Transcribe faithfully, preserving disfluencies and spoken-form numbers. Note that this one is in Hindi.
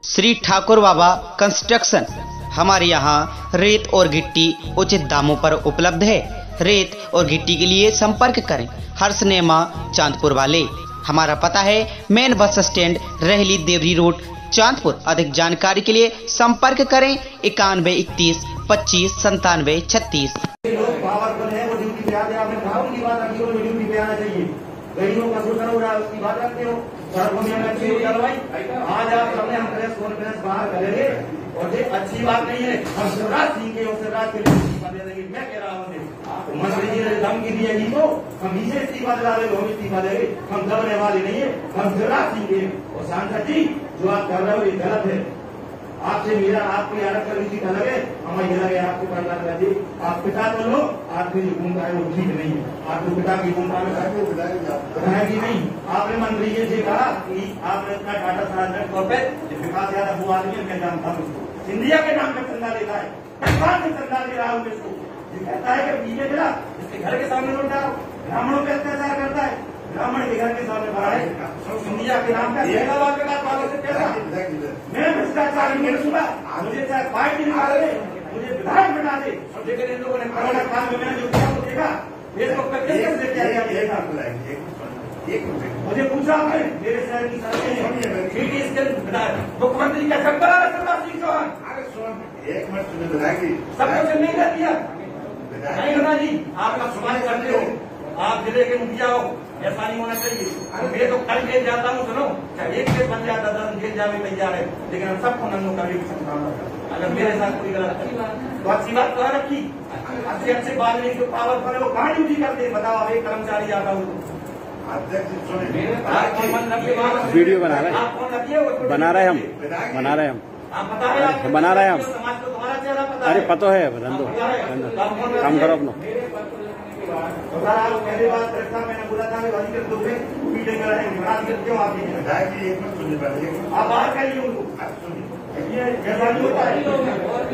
श्री ठाकुर बाबा कंस्ट्रक्शन। हमारे यहाँ रेत और गिट्टी उचित दामों पर उपलब्ध है। रेत और गिट्टी के लिए संपर्क करें हर्ष नेमा चांदपुर वाले। हमारा पता है मेन बस स्टैंड रहली देवरी रोड चांदपुर। अधिक जानकारी के लिए संपर्क करें इक्यानवे इकतीस पच्चीस संतानवे छत्तीस। गरीबों का शोषण हो रहा है उसकी बात रखते हो। सड़कों में अच्छी हो चलवाई आज आप सबने हम प्रेस कॉन्फ्रेंस बाहर करेंगे और ये अच्छी बात नहीं है। हम शिवराज सिंह के और शिवराज के लिए इस्तीफा दे देंगे। मैं कह रहा हूँ मंत्री जी ने धमकी दी है तो हम इसे इस्तीफा दिला देंगे, हम इस्तीफा देंगे। हम दबने वाले नहीं है, हम शिवराज सिंह के। और सांसद जी जो आप कर रहे हो ये गलत है। आपसे मेरा आपकी अलग कर लीजिए अलग है, हमें ये लगे आपको करना चाहिए। आप पिता तो लो, आपकी जो भूमिका है वो ठीक नहीं है। आपको पिता की भूमिका में बताएगी नहीं। आपने मंत्री जी से कहा कि आपने इतना डाटा सार्वजनिक तौर पर विकास यादव वो आदमी मैं जानता हूँ उसको सिंधिया के नाम पर चंदा लेता है। कौन से चंदा ले रहा हूँ इसको? ये कहता है कि बीजे मेरा इसके घर के सामने लौट जाओ, ब्राह्मणों पर अत्याचार करता है, ब्राह्मण के घर के सामने बड़ा है सिंधिया के नाम पर मैं भ्रष्टाचार नहीं सुना। मुझे चाहे पार्टी निकाल दे, मुझे विधायक बना दे। और लेकिन इन लोगों ने कोरोना काल में मैंने जो किया वो देखा फेसबुक पर कैसे किया गया मुझे पूछा आपने मेरे शहर की सड़कें मुख्यमंत्री का शब्द शिवराज सिंह चौहान एक मिनट तुम्हें बताएगी सब कुछ नहीं कर दिया। नहीं होना जी, आप लोग सुनाई करते हो, आप जिले के मुखिया हो, ऐसा नहीं होना चाहिए। मैं तो कल जेल जाता हूँ, सुनो एक केस बन जाता था जेल जाने तैयार है, लेकिन हम सबको नंगो करने की संभावना। अगर मेरे साथ कोई गलत तो अच्छी बात कह रखी, अच्छे अच्छे बात नहीं जो पावरफुल है वो कहाँ ड्यूटी करते बताओ। अब एक कर्मचारी आता हूँ वीडियो बना रहे हैं, बना रहे हम बना रहे हम बना रहे हम समाज को तुम्हारा चेहरा पता अरे पतो है धंधो काम करो अपना। पहली बात मैंने बोला था क्यों आप बाहर करिए उनको, ये जैसा नहीं होता है।